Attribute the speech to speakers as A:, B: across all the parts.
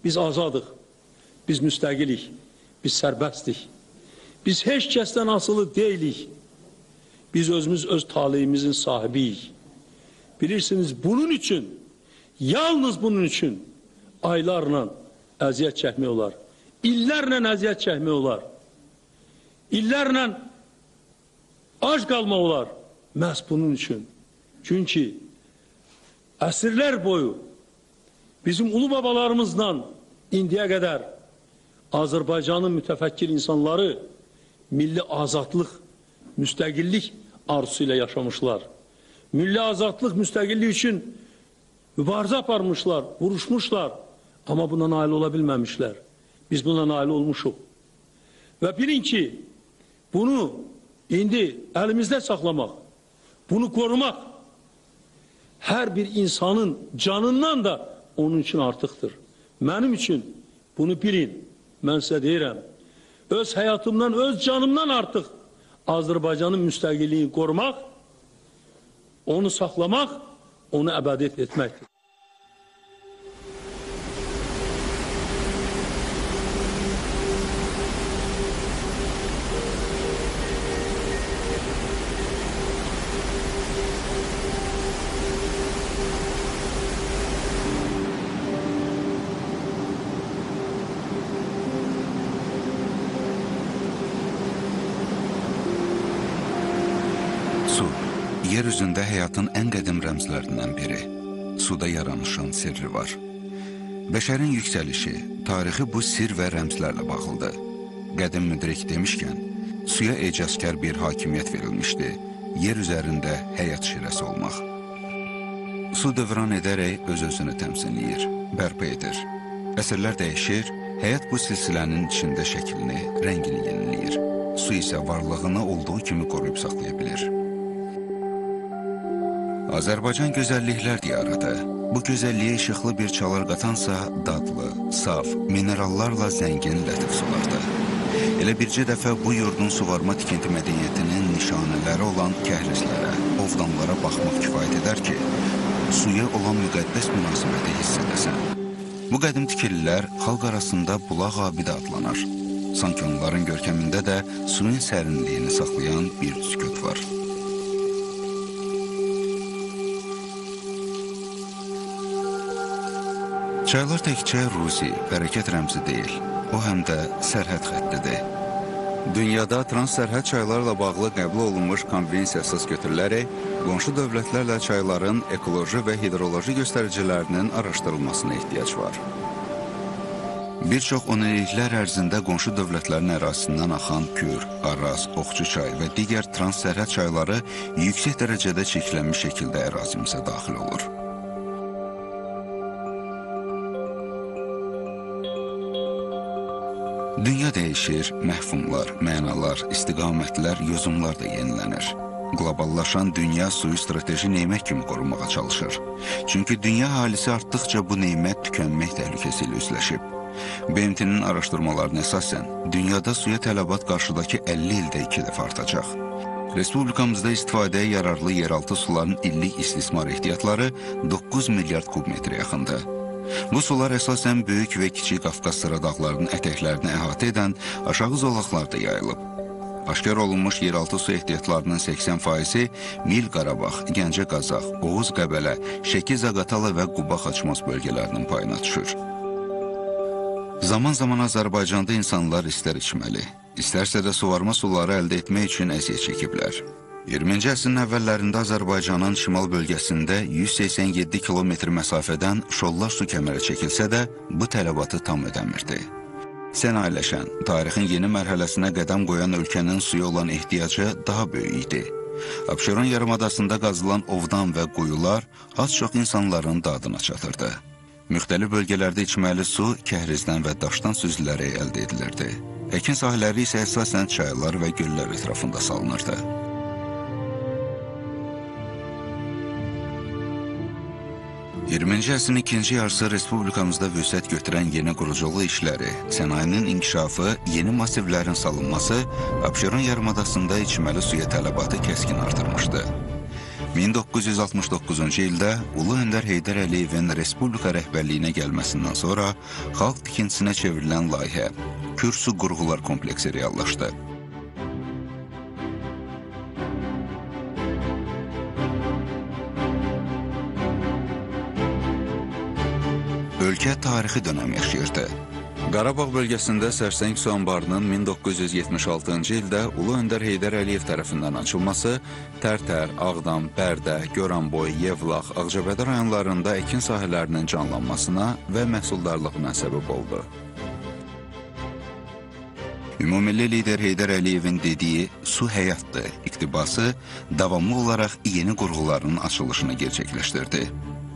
A: Biz azadıq, biz müstəqilik, biz sərbəstdik. Biz heç kəsdən asılı deyilik. Biz özümüz öz taleyimizin sahibiyik. Bilirsiniz, bunun üçün, yalnız bunun üçün aylarla əziyyət çəkmək olar. İllərlə əziyyət çəkmək olar. İllərlə ac qalmaq olar. Məhz bunun üçün. Çünki əsrlər boyu bizim ulu babalarımızla indiyə qədər Azərbaycanın mütəfəkkir insanları milli azadlıq, müstəqillik arzusu ilə yaşamışlar. Milli azadlıq, müstəqillik üçün mübarizə aparmışlar, vuruşmuşlar. Amma buna nail ola bilməmişlər. Biz buna nail olmuşuq. Və bilin ki, bunu indi əlimizdə saxlamaq, bunu qorumaq hər bir insanın canından da onun üçün artıqdır. Mənim üçün bunu bilin, mən sizə deyirəm. Öz həyatımdan, öz canımdan artıq Azərbaycanın müstəqilliyini qorumaq, onu saxlamaq, onu əbədi etməkdir.
B: Su, yeryüzündə həyatın ən qədim rəmzlərindən biri. Suda yaranışın sirri var. Bəşərin yüksəlişi, tarixi bu sir və rəmzlərlə bağlıdır. Qədim müdrik demişkən, suya ecazkar bir hakimiyyət verilmişdi. Yer üzərində həyat şirəsi olmaq. Su dövran edərək öz-özünü təmsilləyir, bərpa edir. Əsrlər dəyişir, həyat bu silsilənin içində şəklini, rəngini yeniləyir. Su isə varlığını olduğu kimi qoruyub saxlaya bilir. Azərbaycan gözəlliklər diyarıdır. Bu gözəlliyə işıqlı bir çalar qatansa dadlı, saf, minerallarla zəngin lətif sulardır. Elə bircə dəfə bu yurdun suvarma tikinti mədəniyyətinin nişanələri olan kəhrizlərə, ovdanlara baxmaq kifayət edər ki, suya olan müqəddəs münasibəti hiss edəsən. Bu qədim tikililər xalq arasında bulaq abidi adlanır. Sanki onların görkəmində də suyun sərinliyini saxlayan bir sükut var. Çaylar təkcə ruzi, bərəkət rəmzi deyil, o həm də sərhəd xəttidir. Dünyada transsərhəd çaylarla bağlı qəbul olunmuş konvensiya əsas götürülərək, qonşu dövlətlərlə çayların ekoloji və hidroloji göstəricilərinin araşdırılmasına ehtiyac var. Bir çox onilliklər ərzində qonşu dövlətlərin ərazisindən axan Kür, Araz, Oxçu çay və digər transsərhəd çayları yüksək dərəcədə çirklənmiş şəkildə ərazimizə daxil olur. Dünya dəyişir, məhfumlar, mənalar, istiqamətlər, yozumlar da yenilənir. Qloballaşan dünya suyu strateji neymət kimi qorunmağa çalışır. Çünki dünya əhalisi artdıqca bu neymət tükənmək təhlükəsi ilə üzləşib. BMT-nin araşdırmalarına əsasən, dünyada suya tələbat qarşıdakı 50 ildə 2 dəfə artacaq. Respublikamızda istifadəyə yararlı yeraltı suların illik istismar ehtiyatları 9 milyard kubmetrə yaxındır. Bu sular əsasən Böyük və Kiçik Qafqaz sıra dağlarının ətəklərini əhatə edən aşağı zolaqlarda yayılıb. Aşkar olunmuş yeraltı su ehtiyatlarının 80%-i Mil Qarabağ, Gəncə Qazax, Oğuz Qəbələ, Şəki Zaqatala və Quba Xaçmaz bölgələrinin payına düşür. Zaman-zaman Azərbaycanda insanlar istər içməli, istərsə də suvarma suları əldə etmək üçün əziyyət çəkiblər. 20-ci əsrin əvvəllərində Azərbaycanın şimal bölgəsində 187 kilometr məsafədən şollar su kəmərə çəkilsə də, bu tələbatı tam ödəmirdi. Sənayeləşən, tarixin yeni mərhələsinə qədəm qoyan ölkənin suya olan ehtiyacı daha böyük idi. Abşeron yarımadasında qazılan ovdan və quyular az-çox insanların dadına çatırdı. Müxtəlif bölgələrdə içməli su kəhrizdən və daşdan süzülərək əldə edilirdi. Əkin sahələri isə əsasən çaylar və göllər ətrafında salınırdı. 20-ci əsrin ikinci yarısı Respublikamızda vüsət götürən yeni quruculuq işləri, sənayinin inkişafı, yeni masivlərin salınması Abşeron yarımadasında içməli suya tələbatı kəskin artırmışdı. 1969-cu ildə Ulu Öndər Heydər Əliyevin Respublika rəhbərliyinə gəlməsindən sonra xalq tikintisinə çevrilən layihə Kür su qurğular kompleksi reallaşdı. Ölkə tarixi dönəm yaşayırdı. Qarabağ bölgəsində Sərsəng su anbarının 1976-cı ildə Ulu Öndər Heydər Əliyev tərəfindən açılması Tərtər, Ağdam, Bərdə, Goranboy, Yevlax, Ağcabədi rayonlarında əkin sahələrinin canlanmasına və məhsuldarlığına səbəb oldu. Ümumilli lider Heydər Əliyevin dediyi su həyatdır iqtibası davamlı olaraq yeni qurğuların açılışını gerçəkləşdirdi.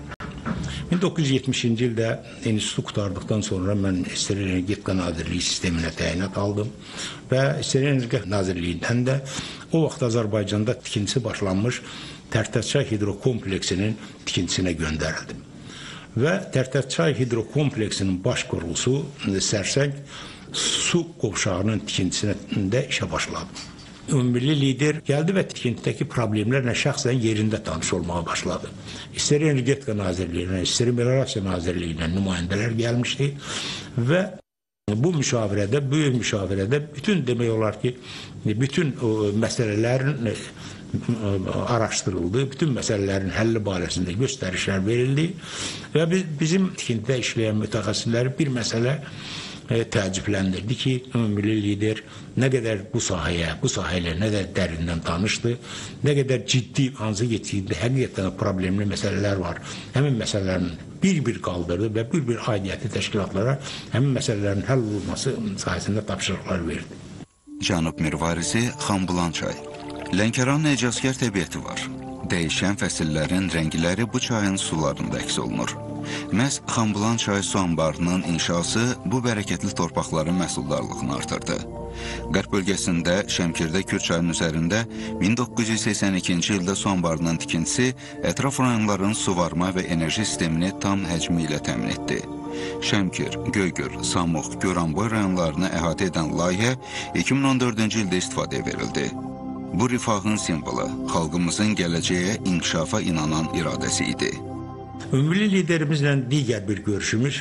C: 1970-ci ildə enstitütü qurtardıqdan sonra mən İstər Energetika Nazirliyi sisteminə təyinat aldım və İstər Energetika Nazirliyindən də o vaxt Azərbaycanda tikintisi başlanmış Tərtərçay hidrokompleksinin tikintisinə göndərildim. Və Tərtərçay hidrokompleksinin baş qurğusu Sərsəng su qovşağının tikintisində işə başladı. Ümumilli lider gəldi və tikintidəki problemlərlə şəxsən yerində tanış olmağa başladı. İstər Energetika Nazirliyinə, İstər Minerasiya Nazirliyinə nümayəndələr gəlmişdi və bu müşavirədə, böyük müşavirədə bütün demək olar ki, bütün məsələlərin araşdırıldı, bütün məsələlərin həlli barəsində göstərişlər verildi və bizim tikintidə işləyən mütəxəssisləri bir məsələ təəccübləndirdi ki, ümumilli lider nə qədər bu sahəyə, bu sahəyə nə qədər dərindən tanışdı, nə qədər ciddi hansı getiyində həqiqətən problemli məsələlər var. Həmin məsələlərin bir-bir qaldırdı və bir-bir aidiyyəti təşkilatlara həmin məsələlərin həll olunması sayəsində tapşırıqlar verdi.
B: Cənub Mirvarisi Xanbulançay. Lənkəranın ecazkar təbiəti var. Dəyişən fəsillərin rəngləri bu çayın sularında əks olunur. Məhz Xanbulançay su anbarının inşası bu bərəkətli torpaqların məhsuldarlığını artırdı. Qərb bölgəsində Şəmkirdə Kür çayının üzərində 1982-ci ildə su anbarının tikintisi ətraf rayonların suvarma və enerji sistemini tam həcmi ilə təmin etdi. Şəmkir, Göygöl, Samux, Goranboy rayonlarını əhatə edən layihə 2014-cü ildə istifadəyə verildi. Bu rifahın simvolu, xalqımızın gələcəyə inkişafa inanan iradəsi idi.
C: Ümumilli liderimizlə digər bir görüşümüz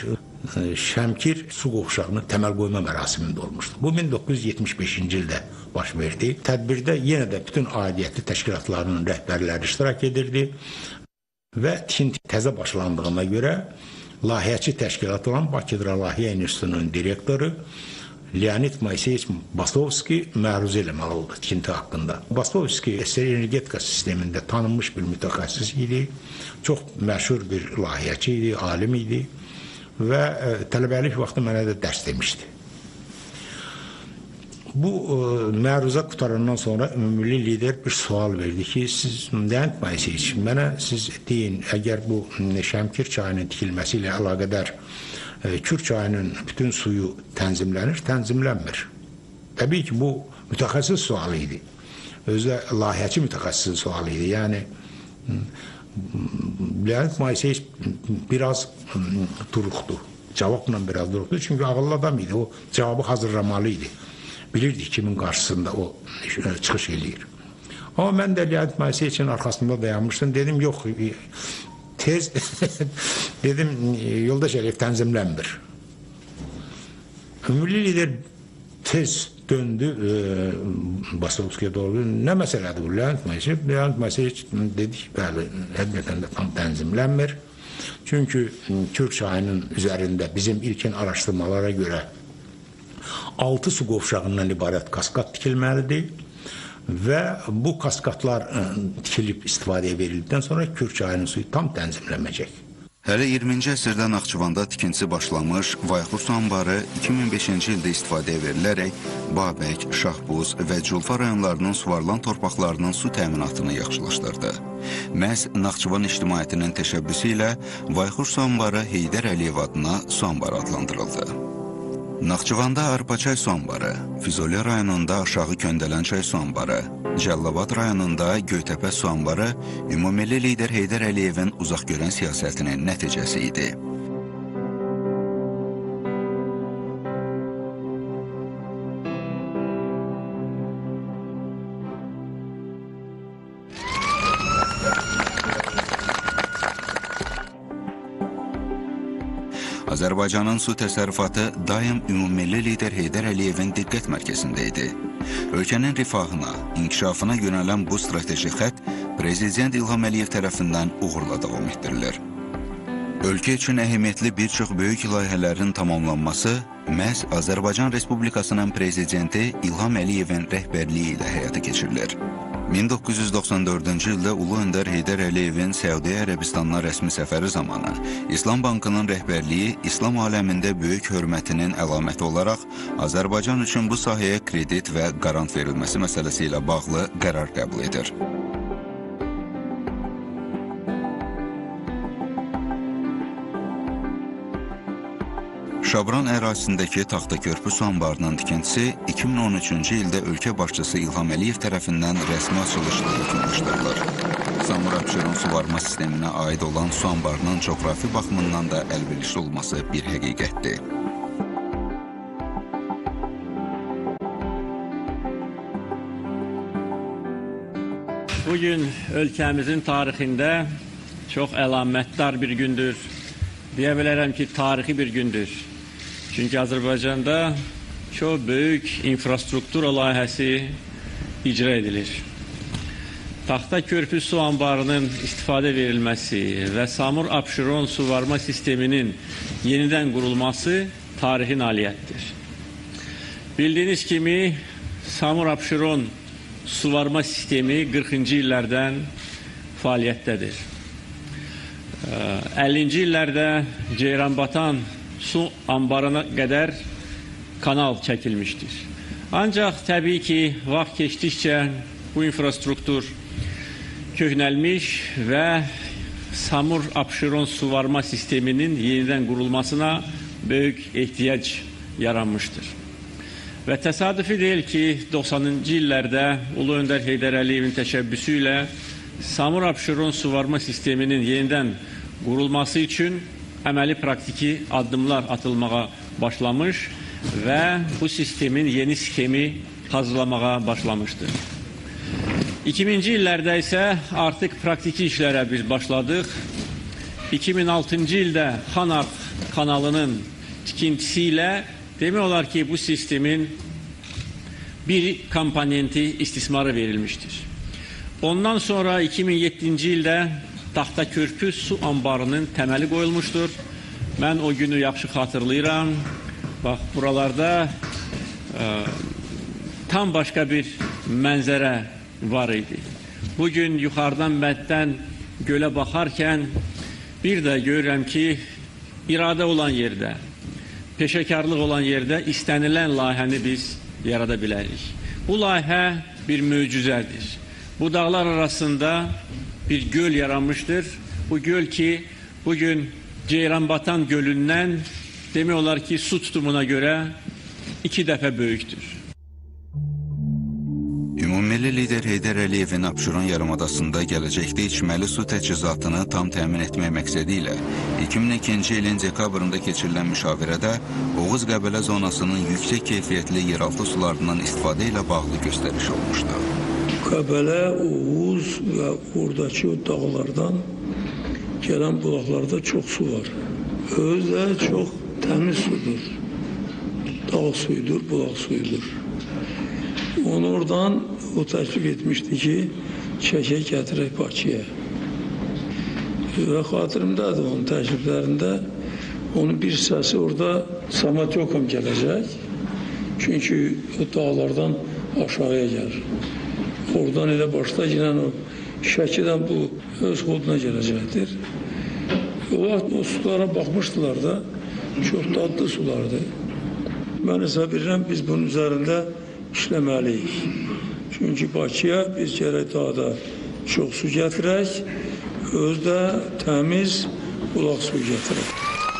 C: Şəmkir su qovşağının təməl qoyma mərasimində olmuşdu. Bu 1975-ci ildə baş verdi. Tədbirdə yenə də bütün aidiyyətli təşkilatlarının rəhbərləri iştirak edirdi və tikinti təzə başlandığına görə layihəçi təşkilat olan Bakı Hidrologiya İnstitutunun direktoru Leonid Moiseyeviç Basovski məruzə eləməli oldu tikinti haqqında. Basovski İstər Energetika sistemində tanınmış bir mütəxəssis idi, çox məşhur bir layihəçi idi, alim idi və tələbəlik vaxtı mənə də dərs demişdi. Bu məruzə qutarandan sonra ümumilli lider bir sual verdi ki, siz Leonid Moiseyeviç, mənə siz deyin, əgər bu Şəmkir çayının tikilməsi ilə əlaqədar Kür çayının bütün suyu tənzimlənir, tənzimlənmir. Təbii ki, bu mütəxəssis sualı idi. Özdə layihəçi mütəxəssisin sualı idi. Yəni, Leonid Moiseyeviç biraz duruqdu. Cavabla biraz duruqdu. Çünki ağıllı adam idi. O cavabı hazırlamalı idi. Bilirdik kimin qarşısında o çıxış eləyir. Amma mən də Leonid Moiseyeviçin arxasında dayanmışdım. Dedim, yox, tez, dedim, yoldaş Əliyev tənzimlənmir. Ümumilli lider tez döndü Basovskiyə doğru. Nə məsələdir bu? Leonid Moiseyeviç dedi ki, bəli, həqiqətən də tam tənzimlənmir. Çünki Kür çayının üzərində bizim ilkin araşdırmalara görə 6 su qovşağından ibarət kaskad tikilməlidir. Və bu kaskadlar tikilib istifadəyə verildikdən sonra Kür çayının suyu tam tənzimlənməyəcək.
B: Hələ 20-ci əsrdə Naxçıvanda tikintisi başlamış, Vayxur su anbarı 2005-ci ildə istifadəyə verilərək Babək, Şahbuz və Culfa rayonlarının suvarılan torpaqlarının su təminatını yaxşılaşdırdı. Məhz Naxçıvan ictimaiyyətinin təşəbbüsü ilə Vayxur su anbarı Heydər Əliyev adına su anbarı adlandırıldı. Naxçıvanda Arpaçay su anbarı, Füzuli rayonunda Aşağı Köndələnçay su anbarı, Cəllabad rayonunda Göytəpə su anbarı ümumilli lider Heydər Əliyevin uzaq görən siyasətinin nəticəsi idi. Azərbaycanın su təsərrüfatı daim ümummilli lider Heydər Əliyevin diqqət mərkəzində idi. Ölkənin rifahına, inkişafına yönələn bu strateji xətt Prezident İlham Əliyev tərəfindən uğurla davam etdirilir. Ölkə üçün əhəmiyyətli bir çox böyük layihələrin tamamlanması məhz Azərbaycan Respublikasının Prezidenti İlham Əliyevin rəhbərliyi ilə həyata keçirilir. 1994-cü ildə Ulu Öndər Heydər Əliyevin Səudiyyə Ərəbistanına rəsmi səfəri zamanı İslam Bankının rəhbərliyi İslam aləmində böyük hörmətinin əlaməti olaraq Azərbaycan üçün bu sahəyə kredit və qarant verilməsi məsələsi ilə bağlı qərar qəbul edir. Şabran ərazisindəki Taxtakörpü su anbarının tikintisi 2013-cü ildə ölkə başçısı İlham Əliyev tərəfindən rəsmi açılışla yekunlaşdırılır. Samur Abşeron suvarma sisteminə aid olan su anbarının coğrafi baxımından da əlverişli olması bir həqiqətdir.
D: Bugün ölkəmizin tarixində çox əlamətdar bir gündür. Deyə bilərəm ki, tarixi bir gündür. Çünki Azərbaycanda çox böyük infrastruktura layihəsi icra edilir. Taxtakörpü su anbarının istifadə verilməsi və Samur Abşeron suvarma sisteminin yenidən qurulması tarixi nailiyyətdir. Bildiyiniz kimi Samur Abşeron suvarma sistemi 40-cı illərdən fəaliyyətdədir. 50-ci illərdə Ceyranbatan su anbarına qədər kanal çəkilmişdir. Ancaq təbii ki, vaxt keçdikcə bu infrastruktur köhnəlmiş və Samur Abşeron suvarma sisteminin yenidən qurulmasına böyük ehtiyac yaranmışdır. Və təsadüfi deyil ki, 90-cı illərdə Ulu Öndər Heydər Əliyevin təşəbbüsü ilə Samur Abşeron suvarma sisteminin yenidən qurulması üçün əməli praktiki addımlar atılmağa başlamış və bu sistemin yeni sxemi hazırlamağa başlamışdır. 2000-ci illərdə isə artıq praktiki işlərə biz başladıq. 2006-cı ildə Xanaq kanalının tikintisi ilə demək olar ki, bu sistemin bir komponenti istismara verilmişdir. Ondan sonra 2007-ci ildə Taxtakörpü su anbarının təməli qoyulmuşdur. Mən o günü yaxşı xatırlayıram. Bax, buralarda tam başqa bir mənzərə var idi. Bugün yuxarıdan bətdən gölə baxarkən bir də görürəm ki, iradə olan yerdə, peşəkarlıq olan yerdə istənilən layihəni biz yarada bilərik. Bu layihə bir möcüzədir. Bu dağlar arasında bir göl yaranmışdır. Bu göl ki, bugün Ceyranbatan gölündən demək olar ki, su tutumuna görə 2 dəfə böyükdür.
B: Ümummilli lider Heydər Əliyevin Abşeron yarımadasında gələcəkdə içməli su təchizatını tam təmin etmək məqsədi ilə 2002-ci ilin dekabrında keçirilən müşavirədə Oğuz Qəbələ zonasının yüksək keyfiyyətli yeraltı sularından istifadə ilə bağlı göstəriş olmuşdu.
A: Qəbələ, Oğuz və oradakı o dağlardan gələn bulaqlarda çox su var. Özü də çox təmiz sudur. Dağ suyudur, bulaq suyudur. Onu oradan o təklif etmişdi ki, çəkək gətirək Bakıya. Və xatirimdədir onun təkliflərində. Onun bir hissəsi orada Samatyokum gələcək. Çünki o dağlardan aşağıya gəlir. Oradan elə başda gələn o Şəkidən bu öz xoduna gələcəkdir. O vaxt o sulara baxmışdılar da, çox dadlı sulardır. Mən hesab edirəm, biz bunun üzərində işləməliyik. Çünki Bakıya biz gərək daha da çox su gətirək, özü də təmiz bulaq suyu gətirək.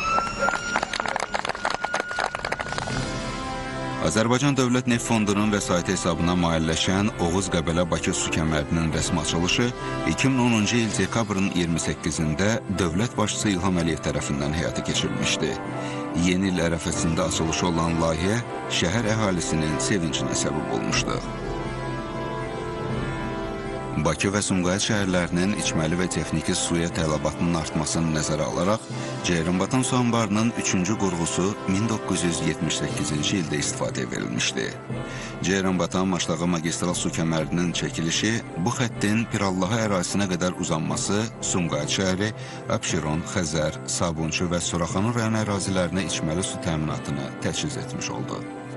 B: Azərbaycan Dövlət Neft Fondunun vəsaiti hesabına maliyyələşən Oğuz-Qəbələ-Bakı su kəmərinin rəsmi açılışı 2010-cu il dekabrın 28-də dövlət başçısı İlham Əliyev tərəfindən həyata keçirilmişdi. Yeni il ərəfəsində açılışı olan layihə şəhər əhalisinin sevincinə səbəb olmuşdu. Bakı və Sumqayıt şəhərlərinin içməli və texniki suya tələbatının artmasını nəzərə alaraq, Ceyranbatan su anbarının 3-cü qurğusu 1978-ci ildə istifadəyə verilmişdi. Ceyranbatan Maşlağa magistral su kəmərinin çəkilişi, bu xəttin Pirallahı ərazisinə qədər uzanması Sumqayıt şəhəri, Abşeron, Xəzər, Sabunçu və Suraxanı rayon ərazilərinə içməli su təminatını təchiz etmiş oldu.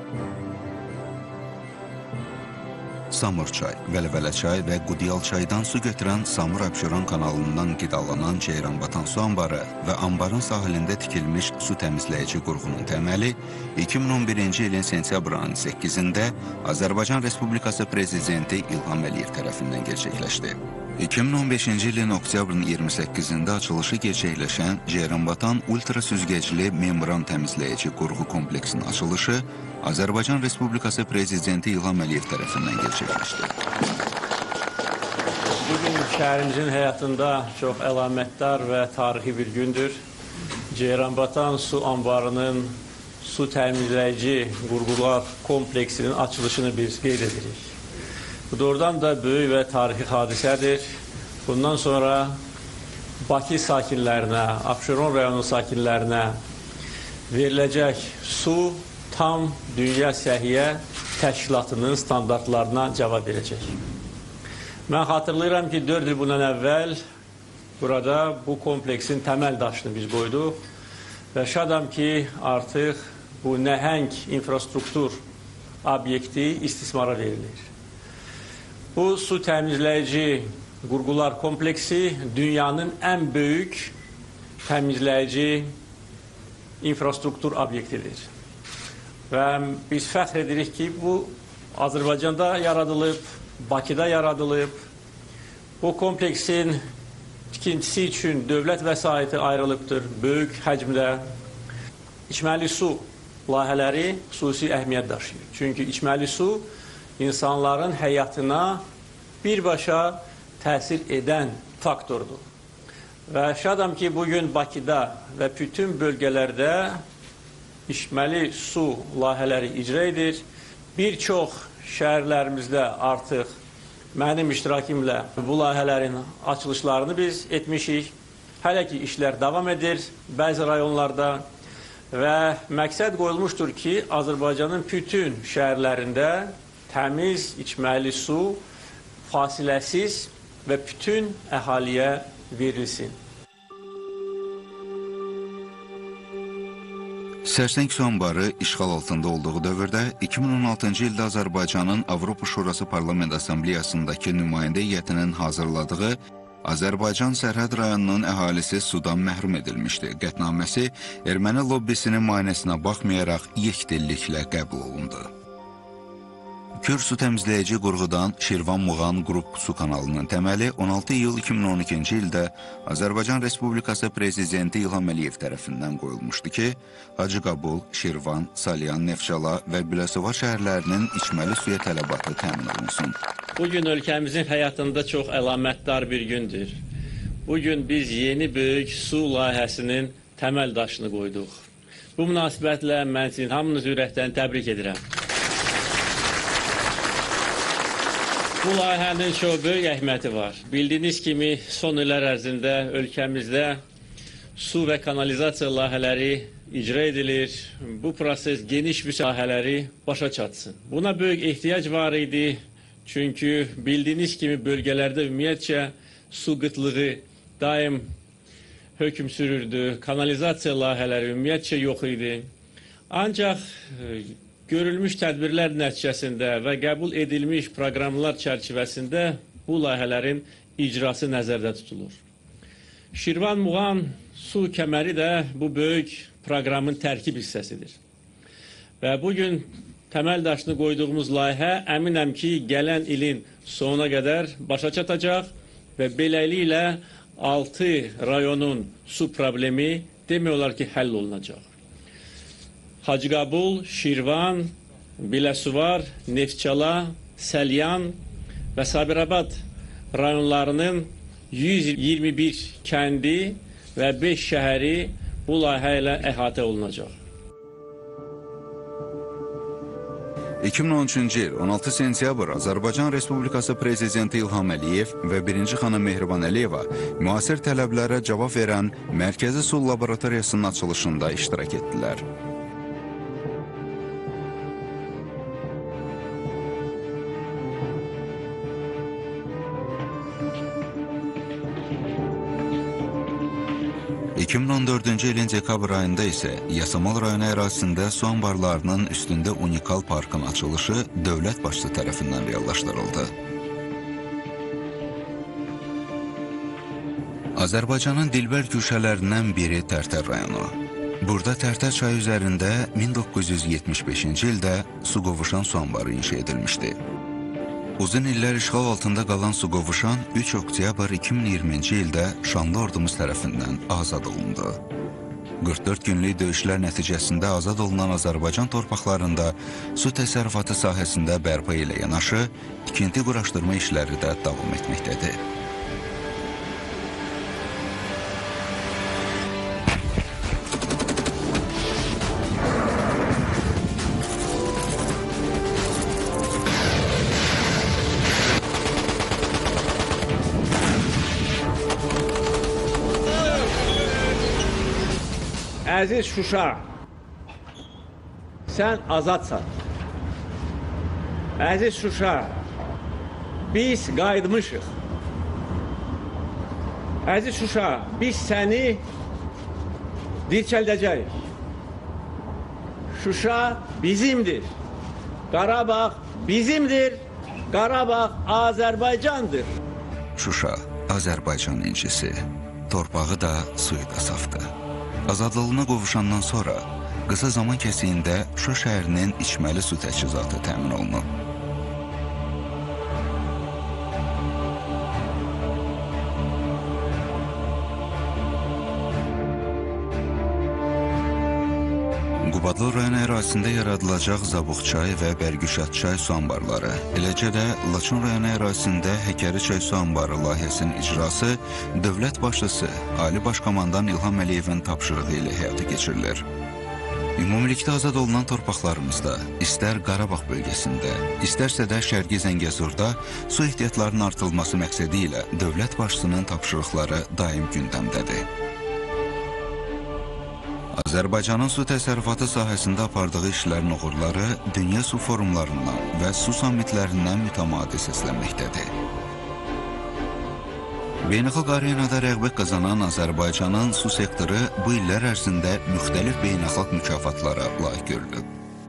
B: Samur çay, Vəlvələ çay və Qudiyal çaydan su götürən Samur-Abşeron kanalından qidalanan Ceyranbatan su anbarı və anbarın sahilində tikilmiş su təmizləyici qurğunun təməli 2011-ci ilin sentyabr ayının 8-də Azərbaycan Respublikası Prezidenti İlham Əliyev tərəfindən gerçəkləşdi. 2015-ci ilin oktyabrın 28-də açılışı gerçəkləşən Ceyranbatan ultra süzgəcli membran təmizləyici qurğu kompleksinin açılışı Azərbaycan Respublikası Prezidenti İlham Əliyev tərəfindən gerçəkləşdi.
D: Bugün şəhərimizin həyatında çox əlamətdar və tarixi bir gündür. Ceyranbatan su anbarının su təmizləyici qurğular kompleksinin açılışını biz qeyd edirik. Bu doğrudan da böyük və tarixi hadisədir. Bundan sonra Bakı sakinlərinə, Abşeron rayonu sakinlərinə veriləcək su tam Dünya Səhiyyə Təşkilatının standartlarına cavab verəcək. Mən xatırlayıram ki, 4 il bundan əvvəl burada bu kompleksin təməl daşını biz qoyduq və şadam ki, artıq bu nəhəng infrastruktur obyekti istismara verilir. Bu su təmizləyici qurğular kompleksi dünyanın ən böyük təmizləyici infrastruktur obyektidir. Və biz fəxr edirik ki, bu Azərbaycanda yaradılıb, Bakıda yaradılıb. Bu kompleksin tikintisi üçün dövlət vəsaiti ayrılıbdır, böyük həcmdə. İçməli su layihələri xüsusi əhəmiyyət daşıyır. Çünki içməli su insanların həyatına birbaşa təsir edən faktordur. Və şadam ki, bugün Bakıda və bütün bölgələrdə içməli su layihələri icra edir. Bir çox şəhərlərimizdə artıq mənim iştirakimlə bu layihələrin açılışlarını biz etmişik. Hələ ki, işlər davam edir bəzi rayonlarda və məqsəd qoyulmuşdur ki, Azərbaycanın bütün şəhərlərində təmiz içməli su fasiləsiz və bütün əhaliyə verilsin.
B: Sərsəng su anbarı işğal altında olduğu dövrdə 2016-cı ildə Azərbaycanın Avropa Şurası Parlament Assambleyasındakı nümayəndə heyətinin hazırladığı Azərbaycan sərhəd rayonunun əhalisi sudan məhrum edilmişdi. Qətnaməsi erməni lobbisinin müayinəsinə baxmayaraq yekdilliklə qəbul olundu. Kür su təmizləyici qurğudan Şirvan-Muğan Qrup su kanalının təməli 16 iyul 2012-ci ildə Azərbaycan Respublikası Prezidenti İlham Əliyev tərəfindən qoyulmuşdu ki, Hacıqabul, Şirvan, Salyan, Neftçala və Biləsuvar şəhərlərinin içməli suya tələbatı təmin olunsun.
D: Bugün ölkəmizin həyatında çox əlamətdar bir gündür. Bugün biz yeni böyük su layihəsinin təməl daşını qoyduq. Bu münasibətlə mən sizin hamınız ürəkdən təbrik edirəm. Bu layihənin çox böyük əhəmiyyəti var. Bildiyiniz kimi son illər ərzində ölkəmizdə su və kanalizasiya layihələri icra edilir. Bu proses geniş bir sahələri başa çatsın. Buna böyük ehtiyac var idi. Çünki bildiyiniz kimi bölgələrdə ümumiyyətcə su qıtlığı daim hökm sürürdü. Kanalizasiya layihələri ümumiyyətcə yox idi. Ancaq görülmüş tədbirlər nəticəsində və qəbul edilmiş proqramlar çərçivəsində bu layihələrin icrası nəzərdə tutulur. Şirvan-Muğan su kəməri də bu böyük proqramın tərkib hissəsidir. Və bugün təməl daşını qoyduğumuz layihə əminəm ki, gələn ilin sonuna qədər başa çatacaq və beləliklə 6 rayonun su problemi demək olar ki, həll olunacaq. Hacıqabul, Şirvan, Biləsuvar, Neftçala, Salyan və Sabirabad rayonlarının 121 kəndi və 5 şəhəri bu layihə ilə əhatə olunacaq.
B: 2013-cü il 16 sentyabr Azərbaycan Respublikası Prezidenti İlham Əliyev və 1-ci xanım Mehriban Əliyeva müasir tələblərə cavab verən Mərkəzi Su Laboratoriyasının açılışında iştirak etdilər. ...2014-cü ilin dekabr ayında isə Yasamal rayonu ərazisində su anbarlarının üstündə unikal parkın açılışı dövlət başçısı tərəfindən reallaşdırıldı. Azərbaycanın dilbər güşələrindən biri Tərtər rayonu. Burada Tərtər çayı üzərində 1975-ci ildə su qovuşan su anbarı inşa edilmişdi. Uzun illər işğal altında qalan su qovuşan 3 oktyabr 2020-ci ildə şanlı ordumuz tərəfindən azad olundu. 44 günlük döyüşlər nəticəsində azad olunan Azərbaycan torpaqlarında su təsərrüfatı sahəsində bərpa ilə yanaşı, tikinti quraşdırma işləri də davam etməkdədir.
D: Əziz Şuşa, sən azadsan. Əziz Şuşa, biz qayıtmışıq. Əziz Şuşa, biz səni dirçəldəcəyik. Şuşa bizimdir. Qarabağ bizimdir. Qarabağ Azərbaycandır.
B: Şuşa, Azərbaycan incisi. Torpağı da, suyu da safdır. Azadlığına qovuşandan sonra qısa zaman kəsiyində Şuşa şəhərinin içməli su təchizatı təmin olunub. Qubadlı rayon ərazisində yaradılacaq Zabuq çay və Bərgüşat çay su anbarları, eləcə də Laçın rayon ərazisində Həkəri çay su anbarı layihəsinin icrası dövlət başçısı Ali Baş Komandan İlham Əliyevin tapşırığı ilə həyata keçirilir. Ümumilikdə azad olunan torpaqlarımızda, istər Qarabağ bölgəsində, istərsə də Şərqi Zəngəzurda su ehtiyatlarının artırılması məqsədi ilə dövlət başçısının tapşırıqları daim gündəmdədir. Azərbaycanın su təsərrüfatı sahəsində apardığı işlərin uğurları dünya su forumlarından və su sammitlərindən mütəmadi səslənməkdədir. Beynəlxalq arenada rəğbət qazanan Azərbaycanın su sektoru bu illər ərzində müxtəlif beynəlxalq mükafatlara layiq görülüb.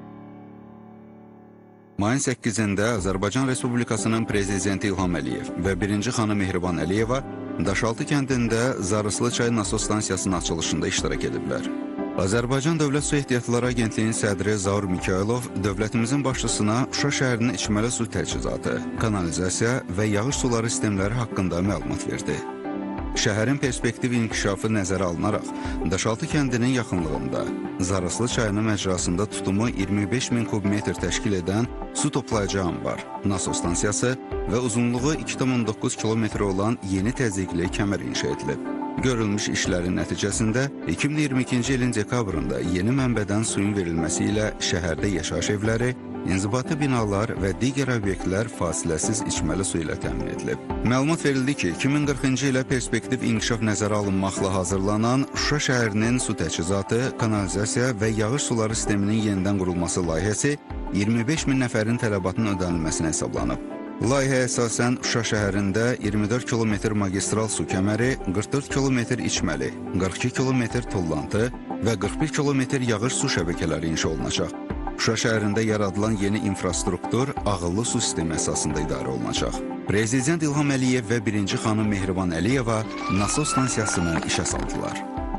B: Mayın 8-də Azərbaycan Respublikasının Prezidenti İlham Əliyev və 1-ci xanım Mehriban Əliyeva Daşaltı kəndində Zarıslı çay nasos stansiyasının açılışında iştirak ediblər. Azərbaycan Dövlət Su Ehtiyatları Agentliyinin sədri Zaur Mikailov dövlətimizin başçısına Şuşa şəhərinin içməli su təchizatı, kanalizasiya və yağış suları sistemləri haqqında məlumat verdi. Şəhərin perspektiv inkişafı nəzərə alınaraq, Daşaltı kəndinin yaxınlığında Zarıslı çayının məcrasında tutumu 25.000 kubmetr təşkil edən su toplayıcı anbar, nasos stansiyası və uzunluğu 2,9 kilometr olan yeni təzyiqli kəmər inşa edilib. Görülmüş işlərin nəticəsində 2022-ci ilin dekabrında yeni mənbədən suyun verilməsi ilə şəhərdə yaşayış evləri, inzibati binalar və digər obyektlər fasiləsiz içməli su ilə təmin edilib. Məlumat verildi ki, 2040-cı ilə perspektiv inkişaf nəzərə alınmaqla hazırlanan Şuşa şəhərinin su təchizatı, kanalizasiya və yağış suları sisteminin yenidən qurulması layihəsi 25.000 nəfərin tələbatının ödənilməsinə hesablanıb. Layihəyə əsasən Şuşa şəhərində 24 kilometr magistral su kəməri, 44 kilometr içməli, 42 kilometr tullantı və 41 kilometr yağış su şəbəkələri inşa olunacaq. Şuşa şəhərində yaradılan yeni infrastruktur ağıllı su sistemi əsasında idarə olunacaq. Prezident İlham Əliyev və 1-ci xanım Mehriban Əliyeva nasos stansiyasını işə saldılar.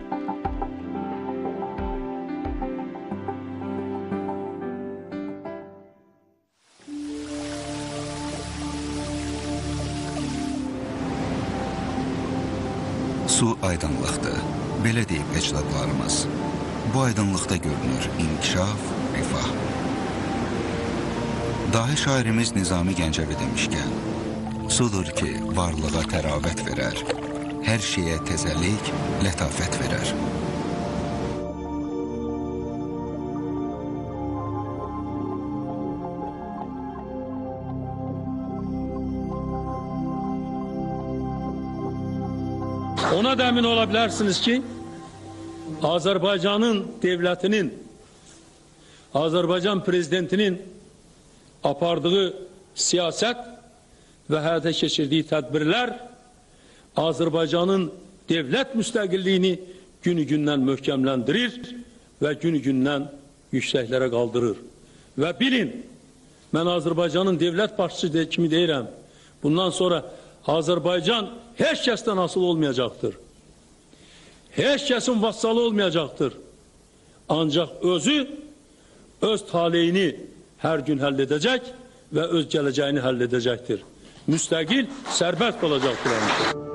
B: Su aydınlıqdır, belə deyib əcdadlarımız. Bu aydınlıqda görünür inkişaf, rifah. Dahi şairimiz Nizami Gəncəvi demişkən, sudur ki, varlığa təravət verər, hər şeyə təzəlik, lətafət verər.
E: Ona da emin olabilirsiniz ki Azerbaycan'ın devletinin, Azerbaycan prezidentinin apardığı siyaset ve hayata geçirdiği tedbirler Azerbaycan'ın devlet müstakilliğini günü günden möhkemlendirir ve günü günden yükseklere kaldırır. Ve bilin, ben Azerbaycan'ın devlet başçısı kimi deyirəm. Bundan sonra Azerbaycan hiç kesten asıl olmayacaktır. Hiç kesin vassalı olmayacaktır. Ancak öz taleyini her gün halledecek ve öz geleceğini halledecektir. Müstakil, serbest olacaktır.